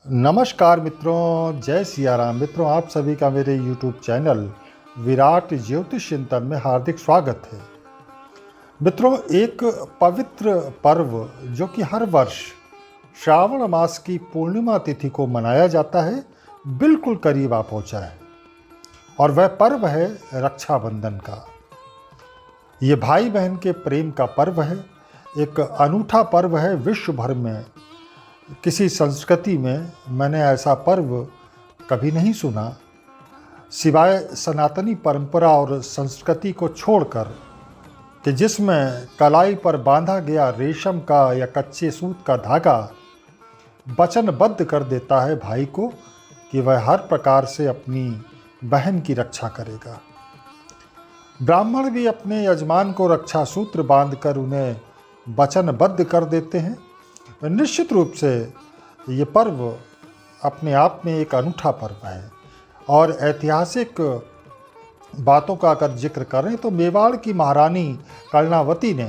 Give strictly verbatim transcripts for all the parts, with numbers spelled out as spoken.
नमस्कार मित्रों, जय सिया राम। मित्रों, आप सभी का मेरे यूट्यूब चैनल विराट ज्योतिष चिंतन में हार्दिक स्वागत है। मित्रों, एक पवित्र पर्व जो कि हर वर्ष श्रावण मास की पूर्णिमा तिथि को मनाया जाता है, बिल्कुल करीब आ पहुंचा है और वह पर्व है रक्षाबंधन का। ये भाई बहन के प्रेम का पर्व है, एक अनूठा पर्व है। विश्व भर में किसी संस्कृति में मैंने ऐसा पर्व कभी नहीं सुना, सिवाय सनातनी परंपरा और संस्कृति को छोड़कर, कि जिसमें कलाई पर बांधा गया रेशम का या कच्चे सूत का धागा वचनबद्ध कर देता है भाई को कि वह हर प्रकार से अपनी बहन की रक्षा करेगा। ब्राह्मण भी अपने यजमान को रक्षा सूत्र बांधकर उन्हें वचनबद्ध कर देते हैं। निश्चित रूप से ये पर्व अपने आप में एक अनूठा पर्व है और ऐतिहासिक बातों का अगर जिक्र करें तो मेवाड़ की महारानी कर्णावती ने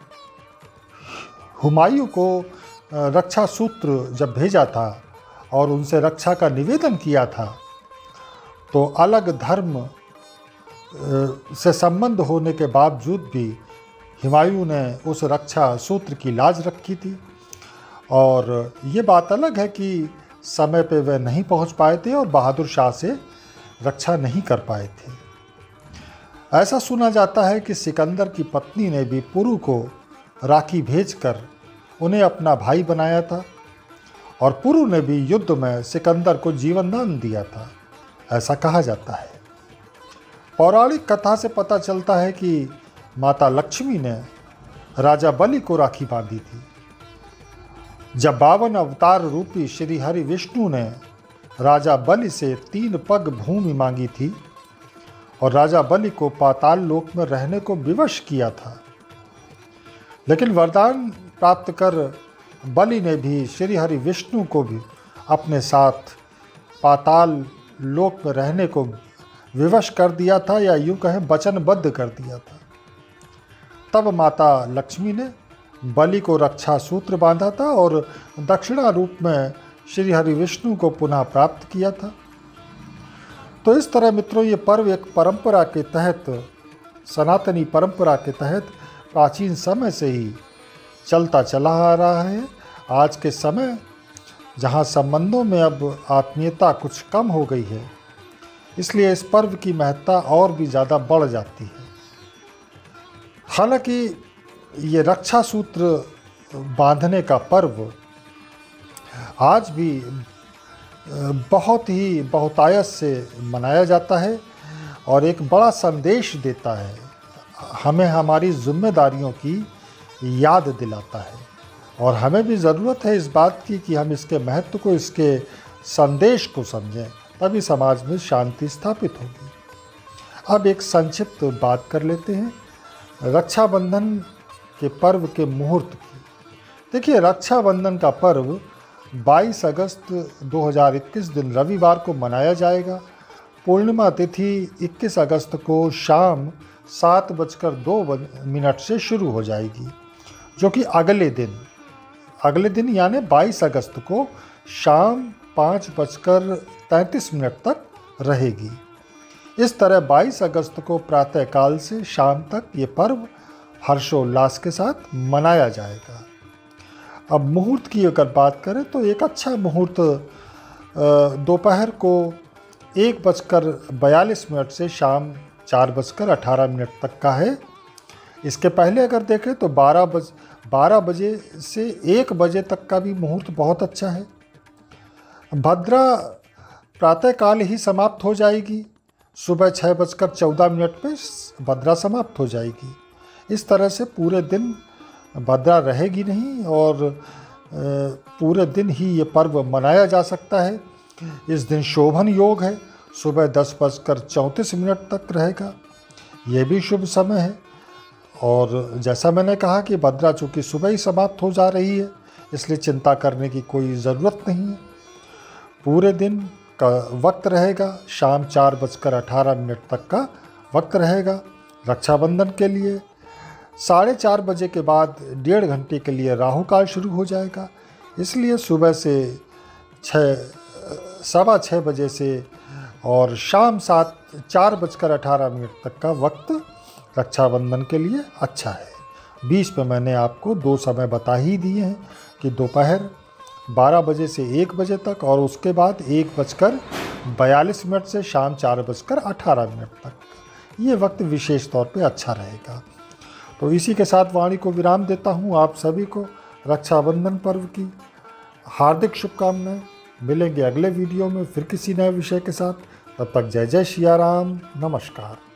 हुमायूं को रक्षा सूत्र जब भेजा था और उनसे रक्षा का निवेदन किया था, तो अलग धर्म से संबंध होने के बावजूद भी हुमायूं ने उस रक्षा सूत्र की लाज रखी थी। और ये बात अलग है कि समय पे वे नहीं पहुंच पाए थे और बहादुर शाह से रक्षा नहीं कर पाए थे। ऐसा सुना जाता है कि सिकंदर की पत्नी ने भी पुरु को राखी भेजकर उन्हें अपना भाई बनाया था और पुरु ने भी युद्ध में सिकंदर को जीवन दान दिया था, ऐसा कहा जाता है। पौराणिक कथा से पता चलता है कि माता लक्ष्मी ने राजा बलि को राखी बांधी थी। जब बावन अवतार रूपी श्री हरि विष्णु ने राजा बलि से तीन पग भूमि मांगी थी और राजा बलि को पाताल लोक में रहने को विवश किया था, लेकिन वरदान प्राप्त कर बलि ने भी श्री हरि विष्णु को भी अपने साथ पाताल लोक में रहने को विवश कर दिया था, या यूँ कहें वचनबद्ध कर दिया था। तब माता लक्ष्मी ने बलि को रक्षा सूत्र बांधा था और दक्षिणा रूप में श्री हरि विष्णु को पुनः प्राप्त किया था। तो इस तरह मित्रों, ये पर्व एक परंपरा के तहत, सनातनी परंपरा के तहत प्राचीन समय से ही चलता चला आ रहा है। आज के समय जहाँ संबंधों में अब आत्मीयता कुछ कम हो गई है, इसलिए इस पर्व की महत्ता और भी ज़्यादा बढ़ जाती है। हालांकि ये रक्षा सूत्र बांधने का पर्व आज भी बहुत ही बहुतायत से मनाया जाता है और एक बड़ा संदेश देता है, हमें हमारी जिम्मेदारियों की याद दिलाता है और हमें भी ज़रूरत है इस बात की कि हम इसके महत्व को, इसके संदेश को समझें, तभी समाज में शांति स्थापित होगी। अब एक संक्षिप्त बात कर लेते हैं रक्षाबंधन के पर्व के मुहूर्त की। देखिए, रक्षाबंधन का पर्व बाईस अगस्त दो हज़ार इक्कीस दिन रविवार को मनाया जाएगा। पूर्णिमा तिथि इक्कीस अगस्त को शाम सात बजकर दो मिनट से शुरू हो जाएगी, जो कि अगले दिन अगले दिन यानी बाईस अगस्त को शाम पाँच बजकर तैंतीस मिनट तक रहेगी। इस तरह बाईस अगस्त को प्रातःकाल से शाम तक ये पर्व हर्षोल्लास के साथ मनाया जाएगा। अब मुहूर्त की अगर बात करें तो एक अच्छा मुहूर्त दोपहर को एक बजकर बयालीस मिनट से शाम चार बजकर अठारह मिनट तक का है। इसके पहले अगर देखें तो बारह बज बारह बजे से एक बजे तक का भी मुहूर्त बहुत अच्छा है। भद्रा प्रातःकाल ही समाप्त हो जाएगी, सुबह छः बजकर चौदह मिनट पर भद्रा समाप्त हो जाएगी। इस तरह से पूरे दिन भद्रा रहेगी नहीं और पूरे दिन ही ये पर्व मनाया जा सकता है। इस दिन शोभन योग है, सुबह दस बजकर चौंतीस मिनट तक रहेगा, ये भी शुभ समय है। और जैसा मैंने कहा कि भद्रा चूँकि सुबह ही समाप्त हो जा रही है, इसलिए चिंता करने की कोई ज़रूरत नहीं है। पूरे दिन का वक्त रहेगा, शाम चार बजकर अठारह मिनट तक का वक्त रहेगा रक्षाबंधन के लिए। साढ़े चार बजे के बाद डेढ़ घंटे के लिए राहु काल शुरू हो जाएगा, इसलिए सुबह से छः सवा छः बजे से और शाम सात चार बजकर अठारह मिनट तक का वक्त रक्षाबंधन के लिए अच्छा है। बीच में मैंने आपको दो समय बता ही दिए हैं कि दोपहर बारह बजे से एक बजे तक और उसके बाद एक बजकर बयालीस मिनट से शाम चार बजकर अठारह मिनट तक ये वक्त विशेष तौर पे अच्छा रहेगा। तो इसी के साथ वाणी को विराम देता हूँ। आप सभी को रक्षाबंधन पर्व की हार्दिक शुभकामनाएं। मिलेंगे अगले वीडियो में फिर किसी नए विषय के साथ। तब तक जय जय सिया राम, नमस्कार।